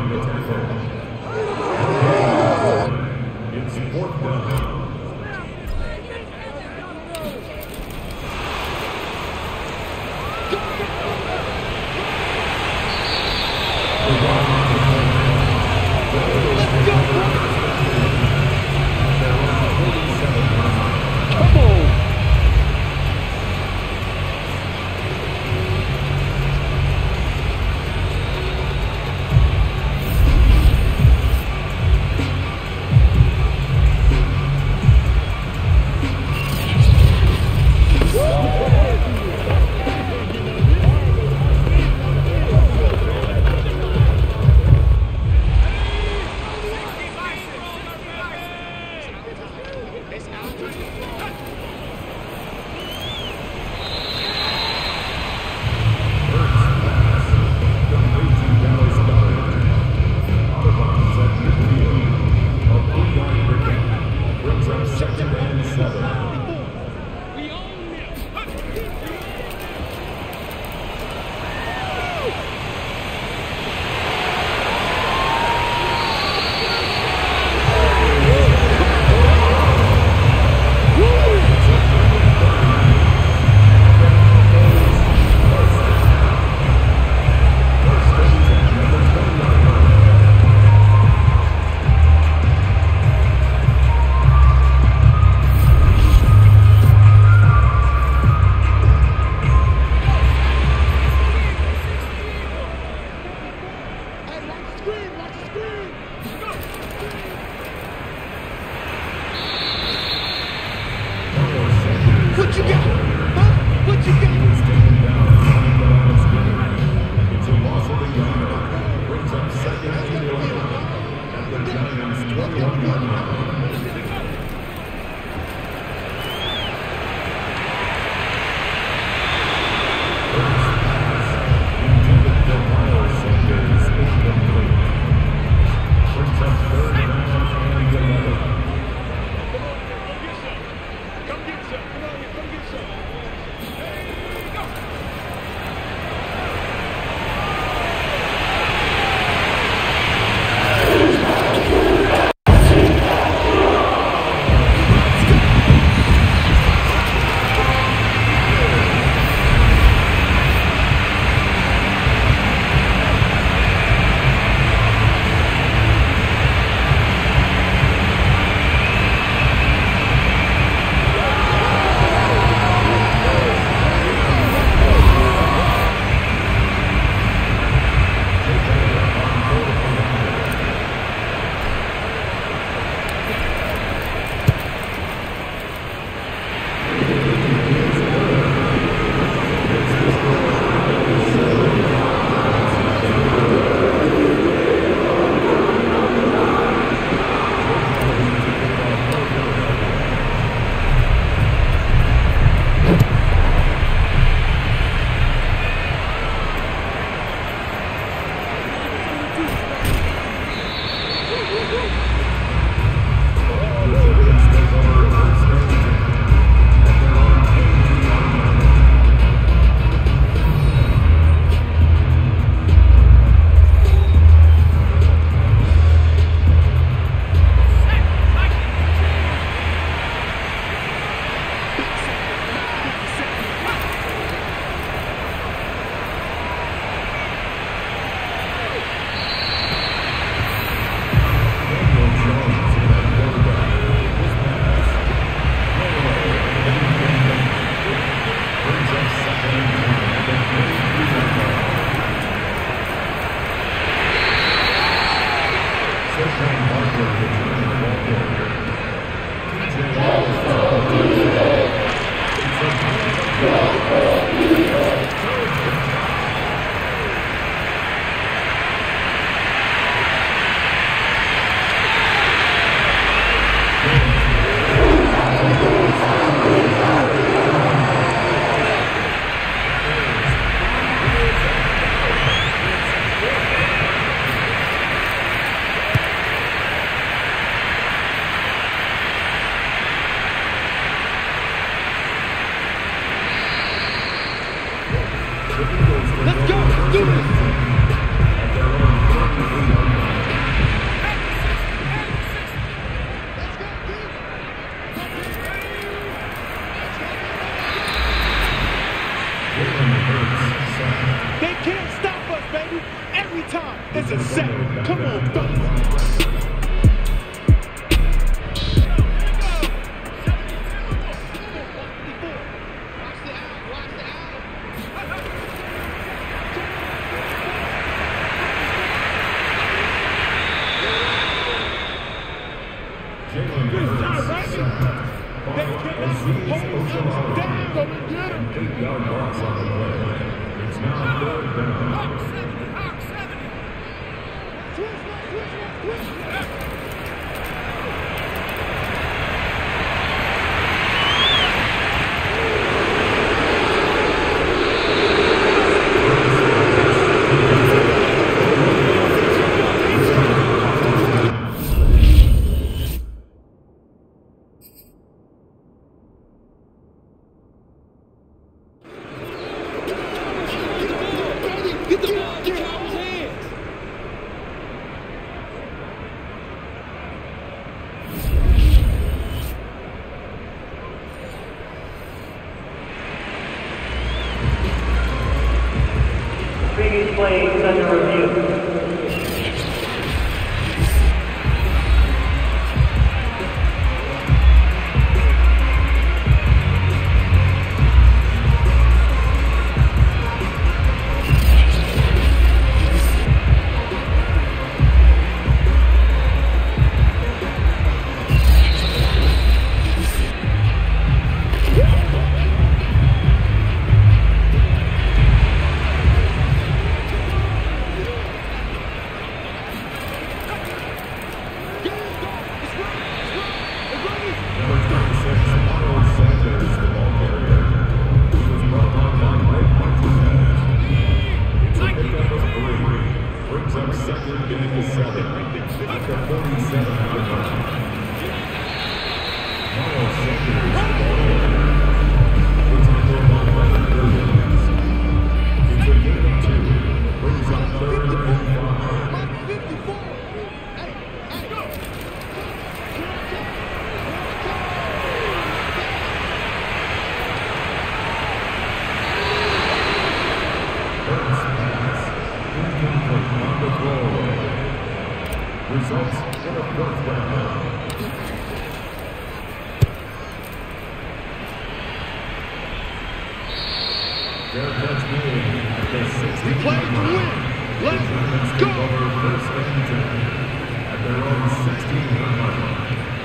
on the tackle. It's 4th down. baby. Every time. It's a set. Come on, fellas. It's now third down. Previous play is under review. Results in a fourth down. Their catch made at the 60. We play to win. Let's go. Over first and 10 at their own 16-yard line.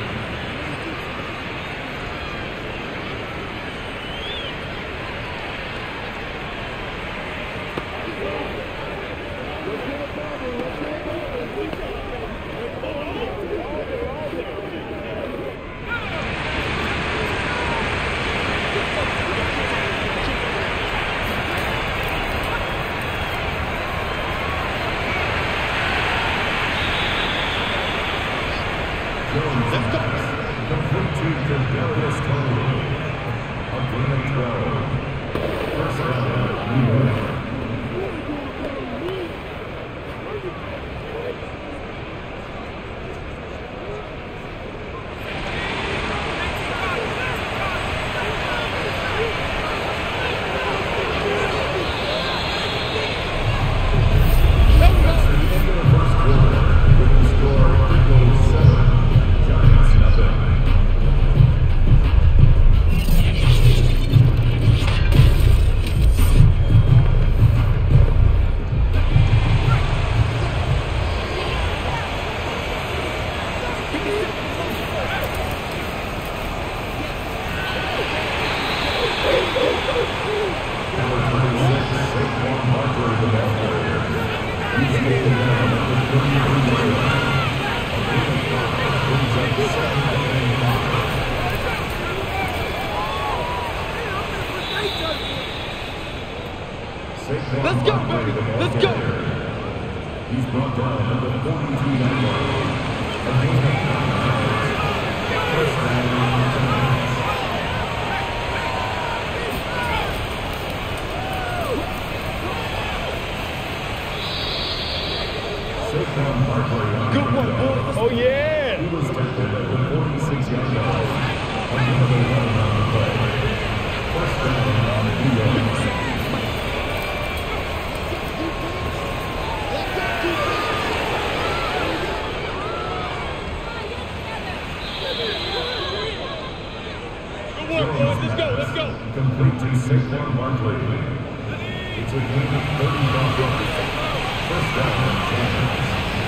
Let's go, baby. Let's go. He's brought down at the 42-yard line. A gain of 9 yards. First down. Saquon Barkley. Good one, boys. Oh, yeah. He was tackled at the 46-yard line. Another run on the play. First down on the New York. Saquon Barkley. It's a game of 31 yards. First down, Giants.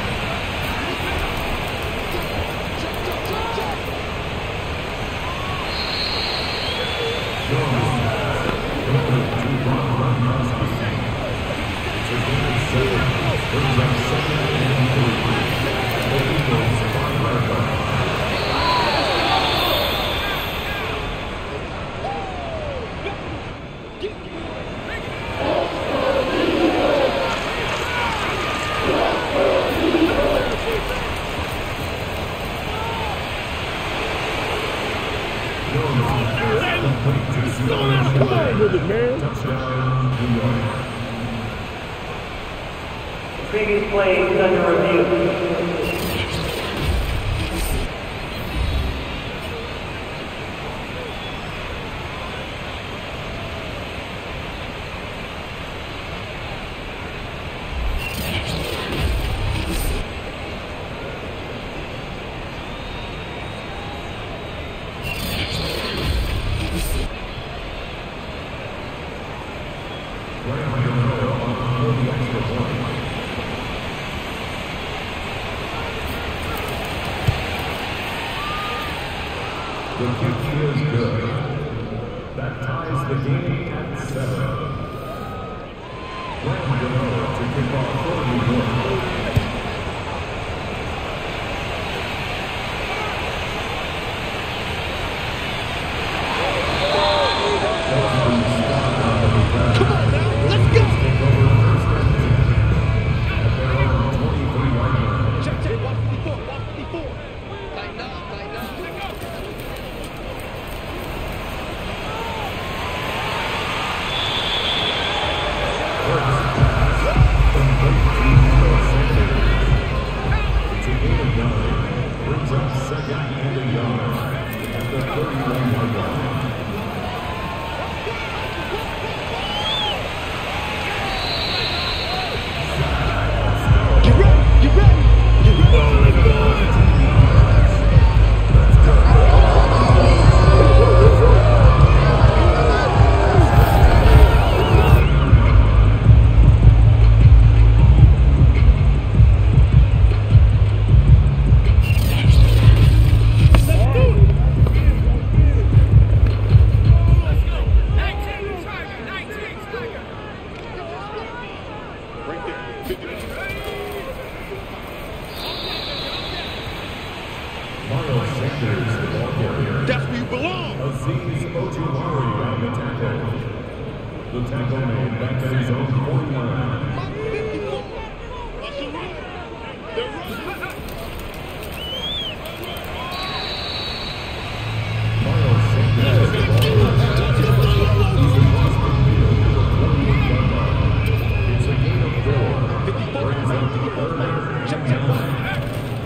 Previous play is under review. The kick is good. That ties the game at 7. Randall to kick off for New York. That's where you belong. Azeez Ojulari on the tackle. The tackle made back at his own 49. Miles Sanders the ball. He's in Boston field to the 48-yard line. It's a gain of 4. Brings up the third and 9.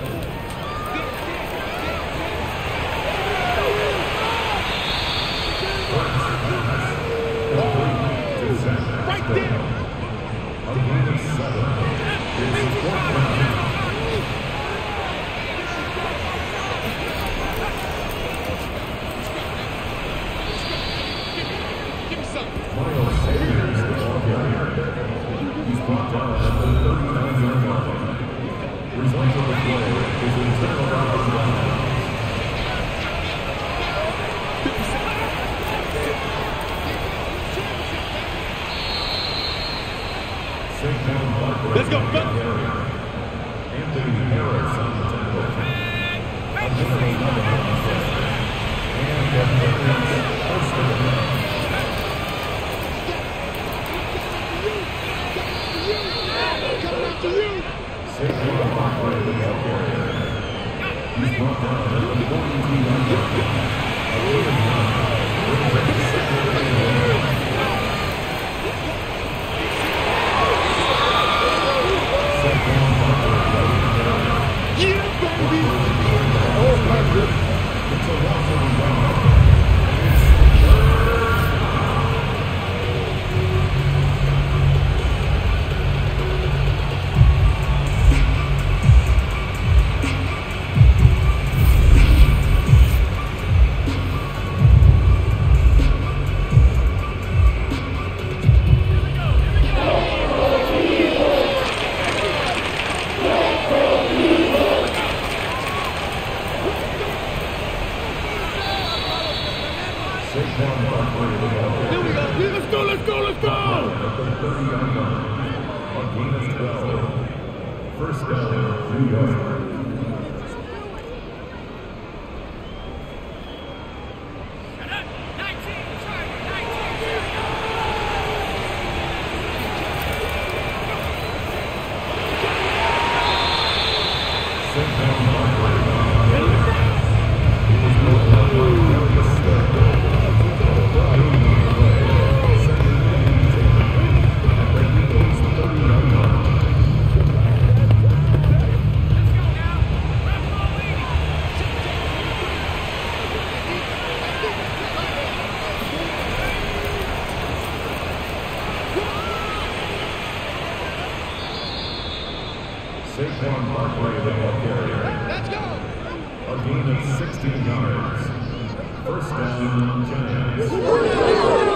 Right there. A gain of 7. It's 4th down. Miles Sanders, the ball carrier. He's brought down at the 39-yard line. Result of the play is a turnover of downs. Let's go, Anthony Harris on the tackle. A minute 11 on the play. And the Harris first of the night. Saquon Barkley, the ball carrier. He's brought down at the 42-yard line. A third down. Brings up the second and 1. Yeah, baby! Oh, my goodness. It's a loss of the ground. First down, New York. Saquon Barkley, the ball carrier. Let's go. A gain of 16 yards. First down, Giants.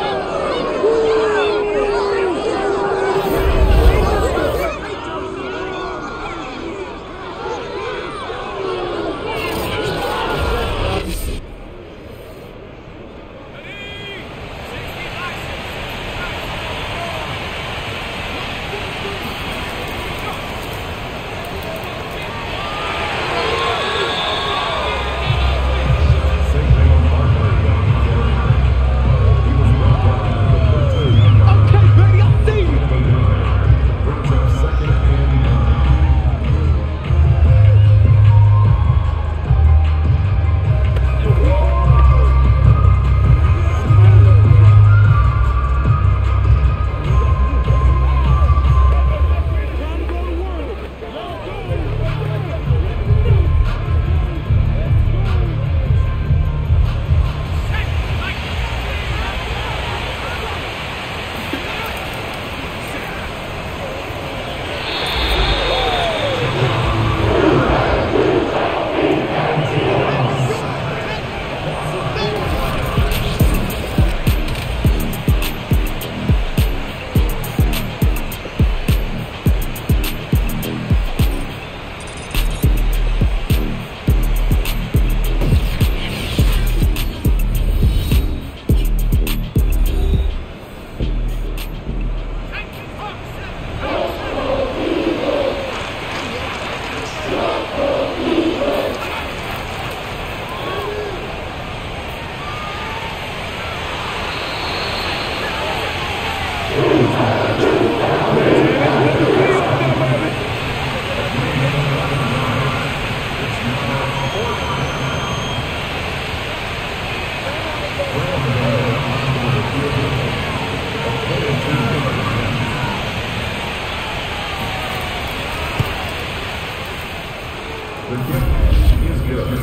The kick is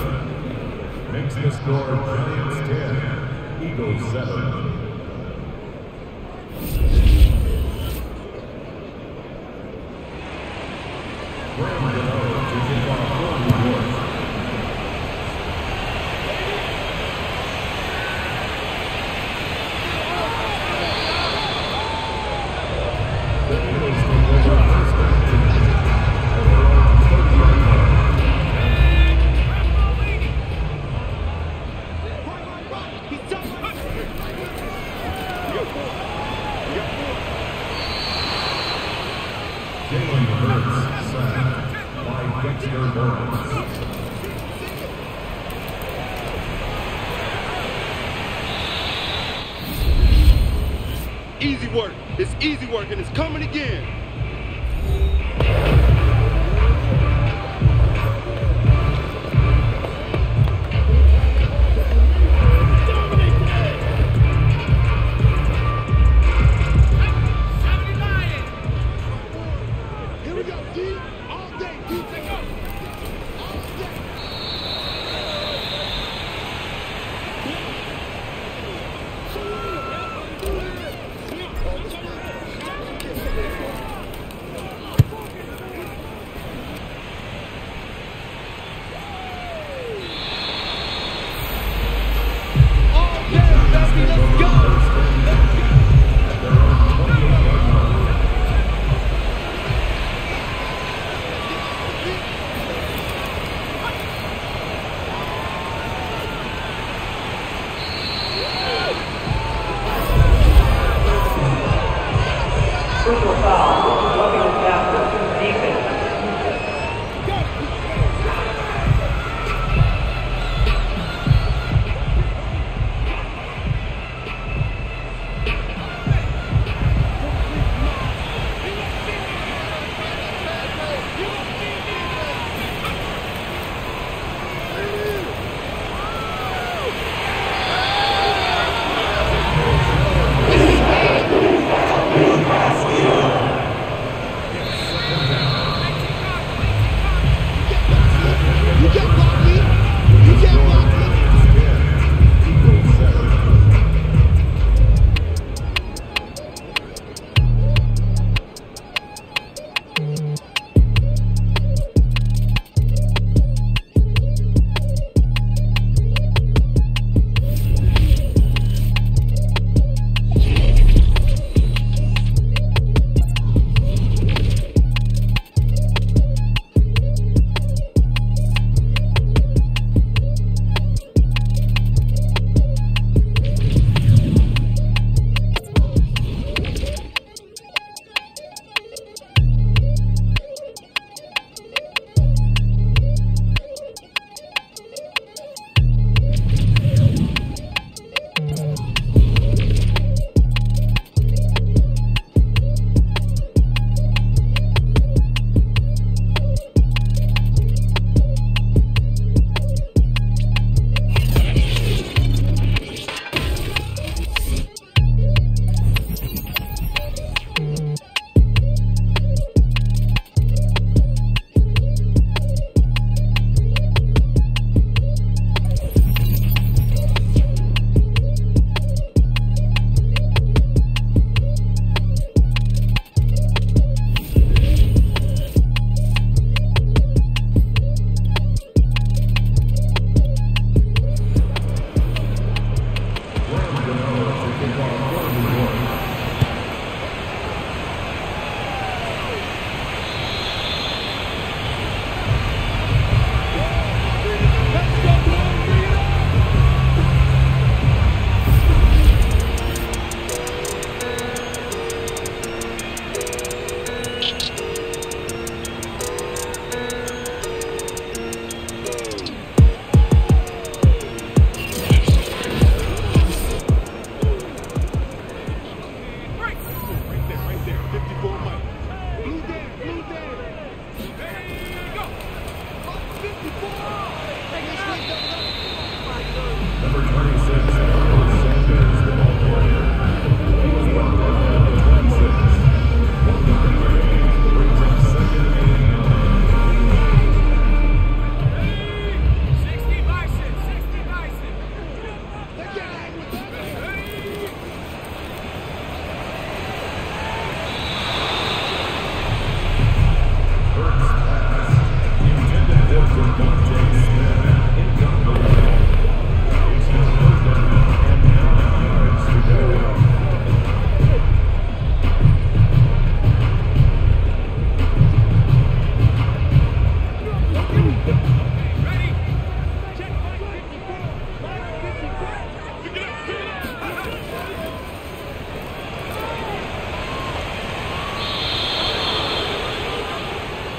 good. Makes the score Giants 10, Eagles 7. Jalen Hurts sacked by Dexter Lawrence. Easy work. It's easy work, and it's coming again.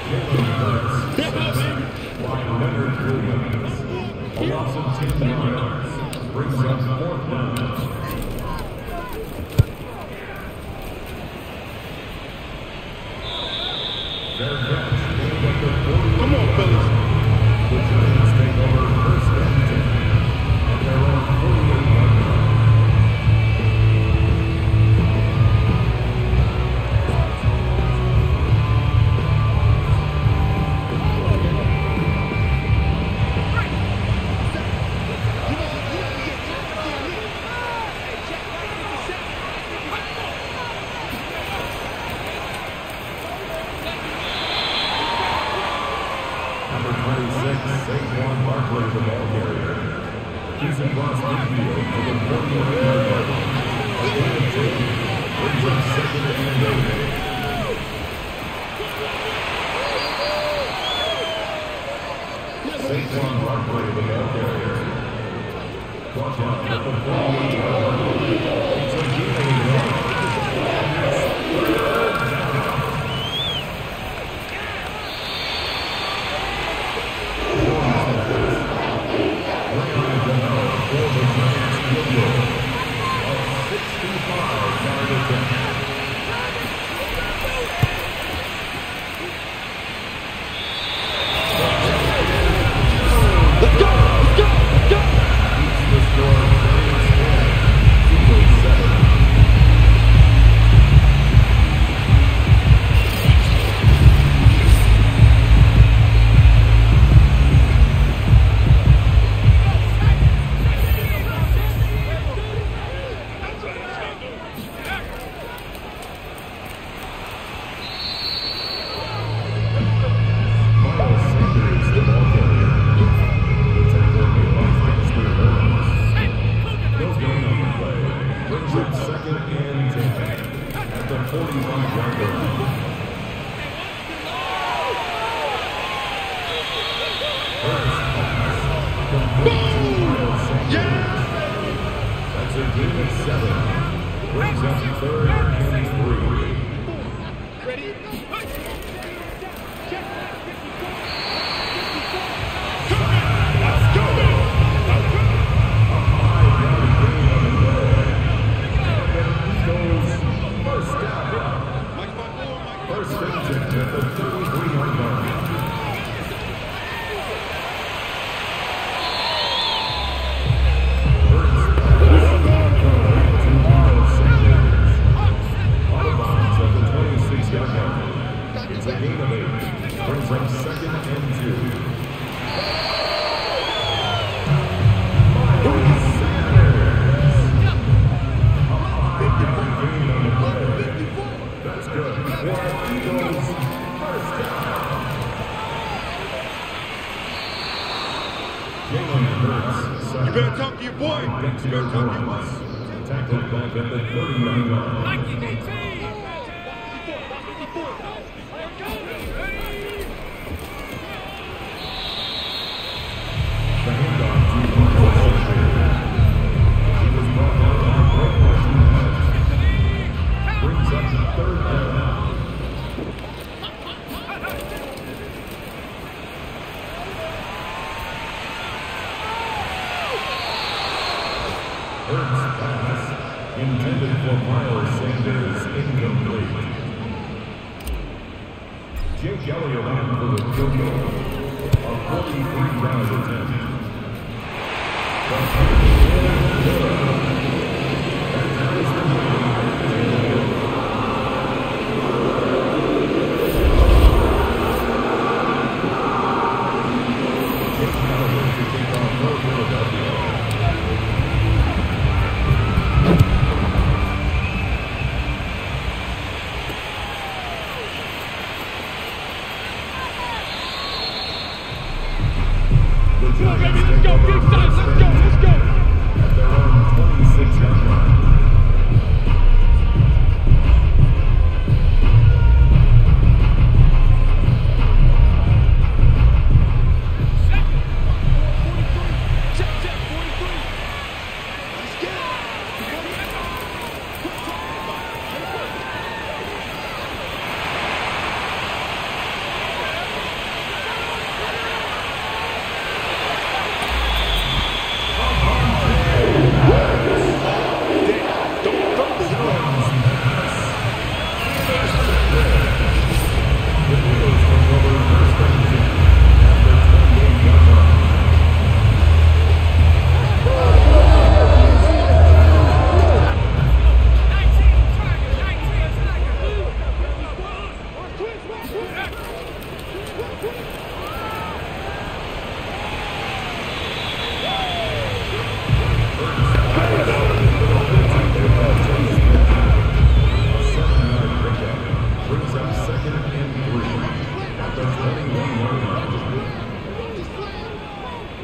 Jalen Hurts, while Leonard Williams, a loss of 10 yards, brings up 4th down. Come on, fellas. The Giants take over 1st and 10 at their own 48-yard line. Saquon Barkley, the ball carrier. He's across midfield for the 41-yard line. Brings up 2nd and 8. Saquon Barkley, the ball carrier. Watch out at the 41-yard line. It's a game. That's a gain of 7. Brings up 3rd and 3. Ready? It's a gain of 8. Brings up 2nd and 2. Miles Sanders. A high-yard gain on the play. That's good. Eagles 1st down. Jalen Hurts. You better talk to your boy. You better talk to your boy. Tackled back at the 39-yard line. Hurts pass intended for Miles Sanders, incomplete. Jake Elliott on for the field goal. A 43-yard attempt.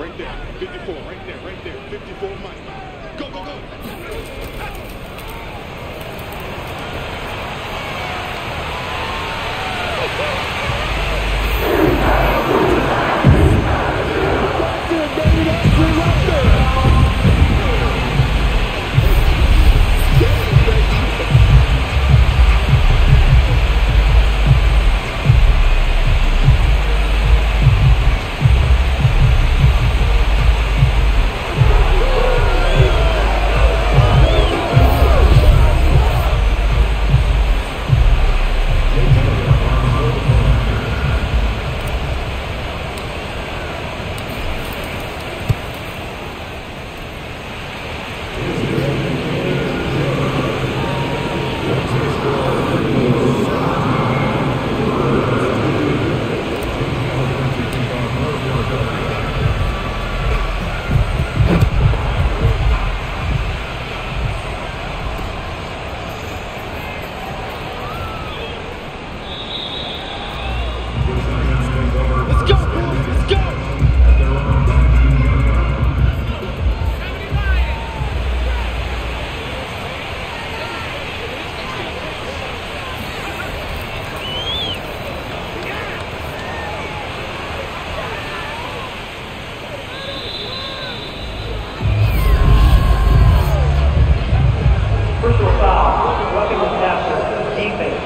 Right there. 54. Right there. Right there. 54 Mike. Go, go, go. Personal foul. Weapon was captured. Defense.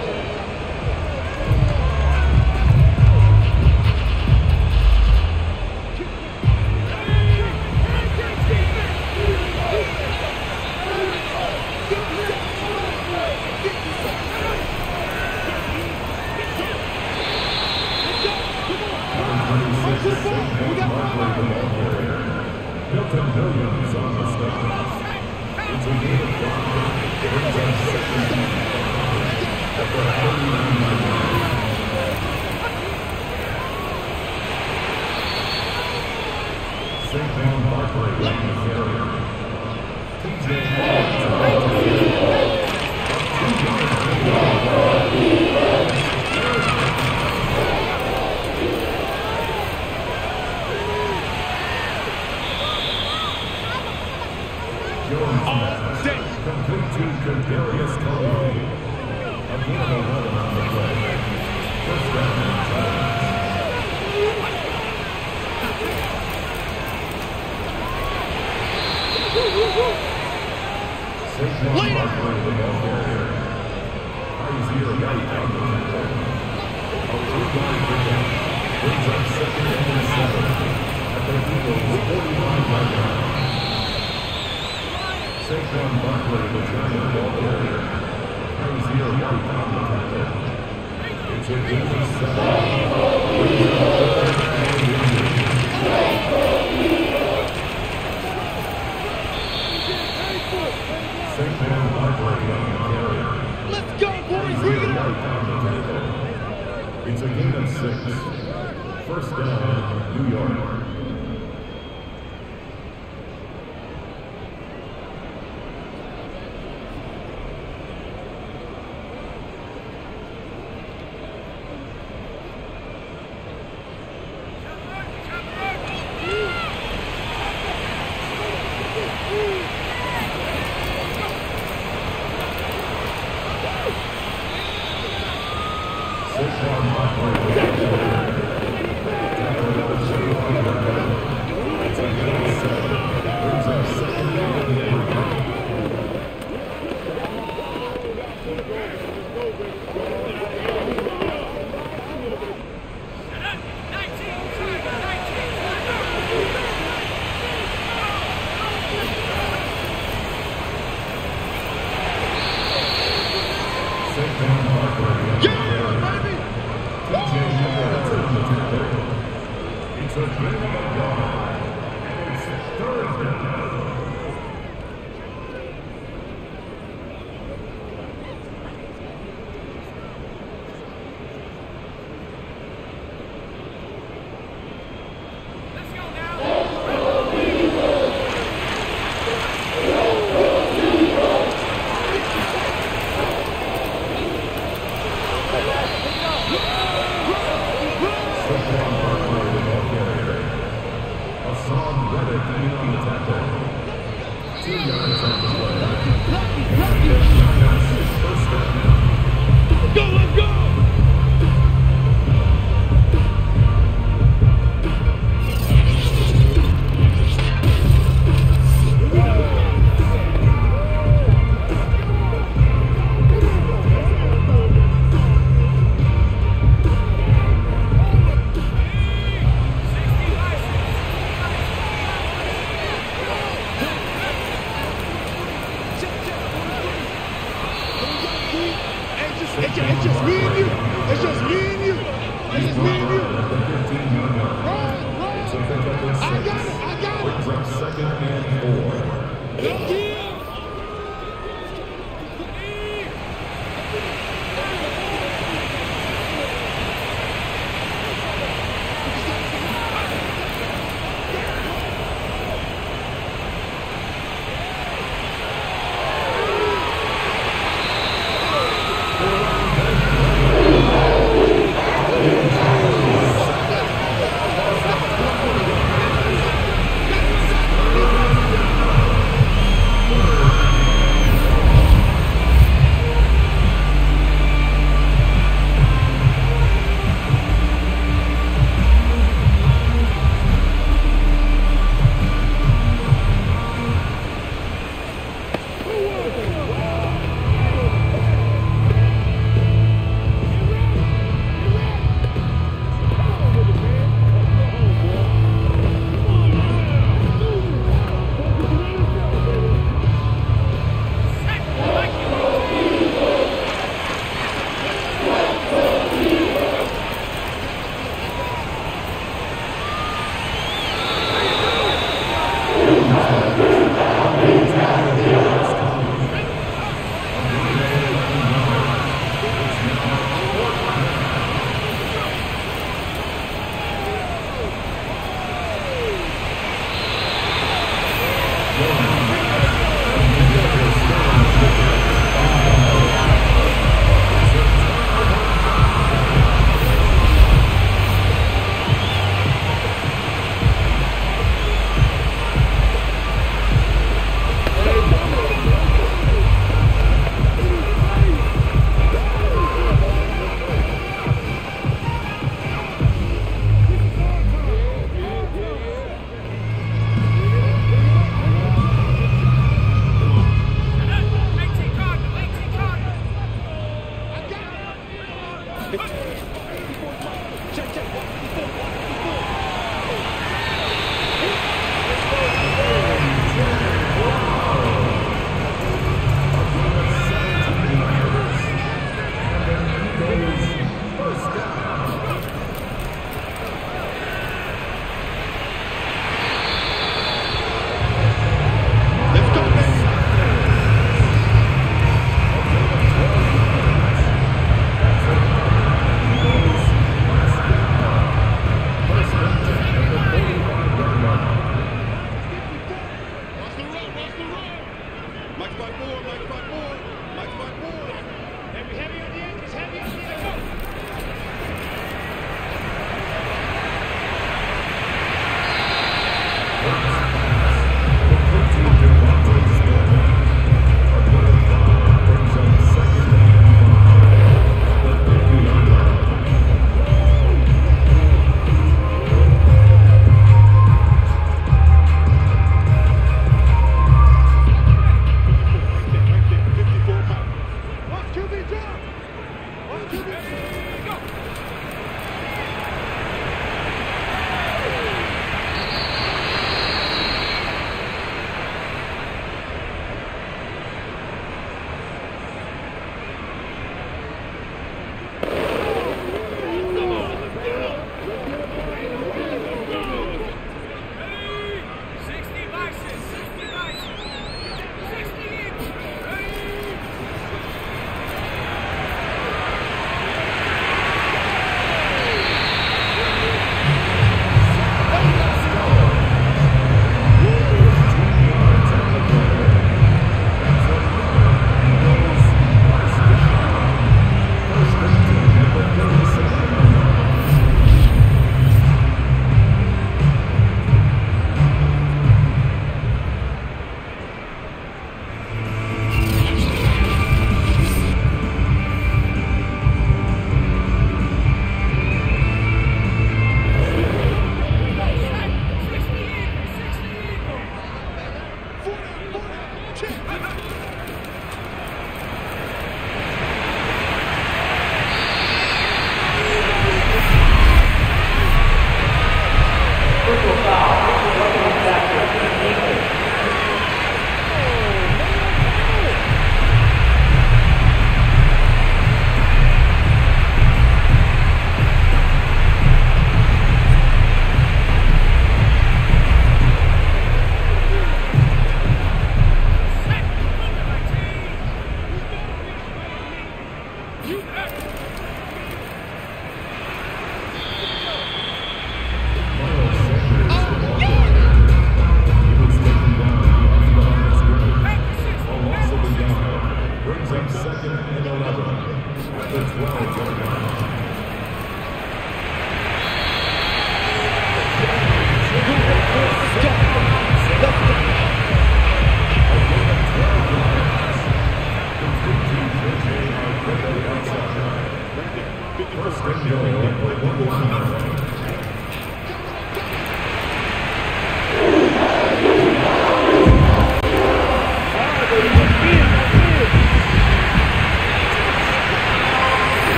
Milton Williams on the stop. It's a game of five. Brings us second after 39 minutes. Saquon Barkley on the carrier. TJ complete to Kadarius Toney. A gain of 11 on the play. First down, Giants. Saquon Barkley, the ball carrier. Isaiah White on the tackle. A 3-yard pickup brings up second and 7 at the Eagles' 41-yard line. Saquon Barkley, the Giant ball carrier. Isaiah White on the tackle. It's a gain of 7. Brings up Saquon Barkley on the carrier. Let's go, boys. Bring it up. On the tackle. It's a gain of 6. First down, New York. coming on the tackle. 2 yards on the play. First down. Let's go, let's go! It's just me and you. It's just me and you. It's just me and you. Run. I got it. I got it. Brings up 2nd and 4. Thank you.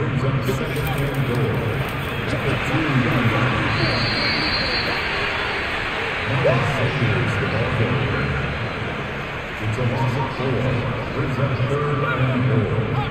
brings up second and goal. At the 2-yard line. Miles Sanders, the ball carrier. It's a loss of 4. Brings up third and goal.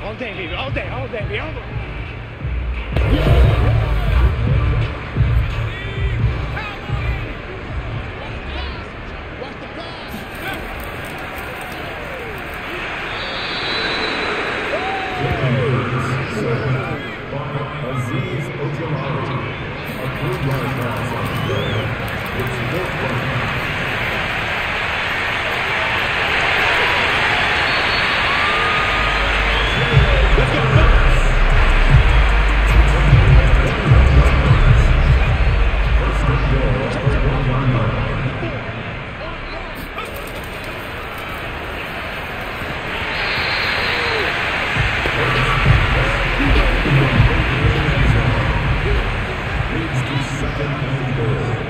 All day, baby. All day, baby. All day. Aziz Ojolari, a good line pass on the play. It's Wolfman. Let's go. First and goal at the 1-yard line. Leads to second and goal.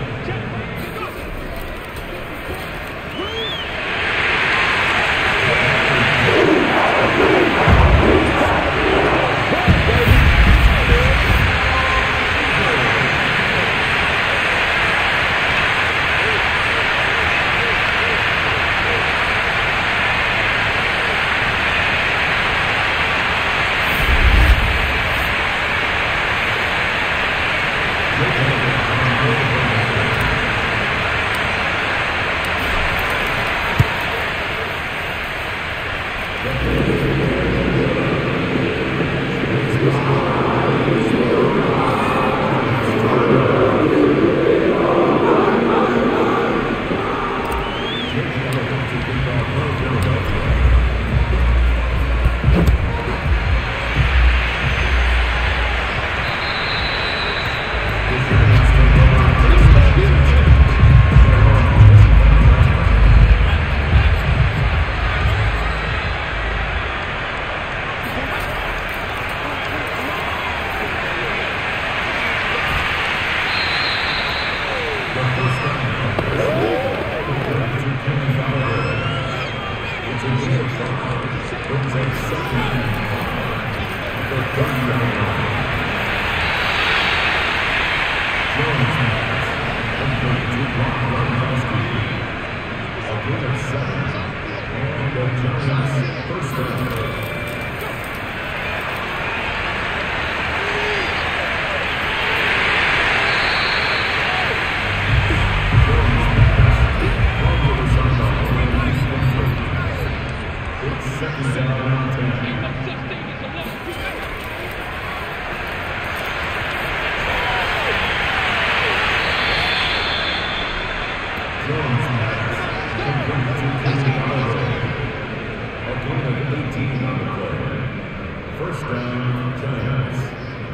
First down, Giants.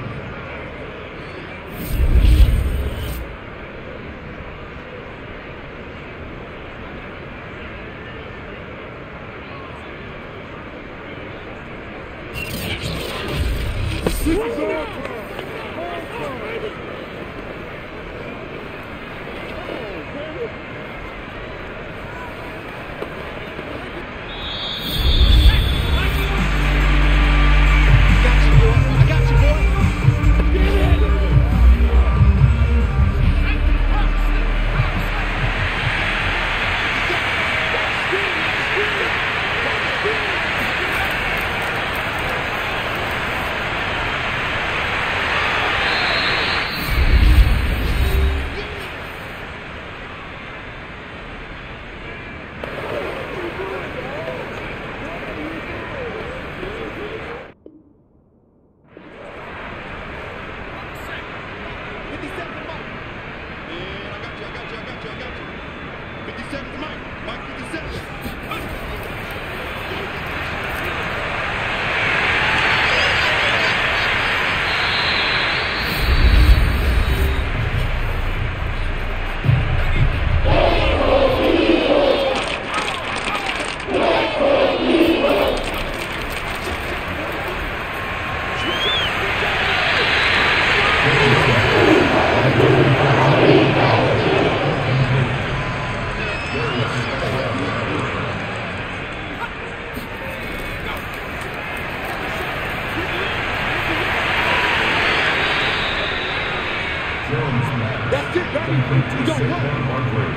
That's it, baby. Go, go.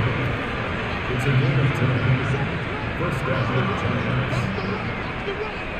It's a game of 10. First down for the Giants.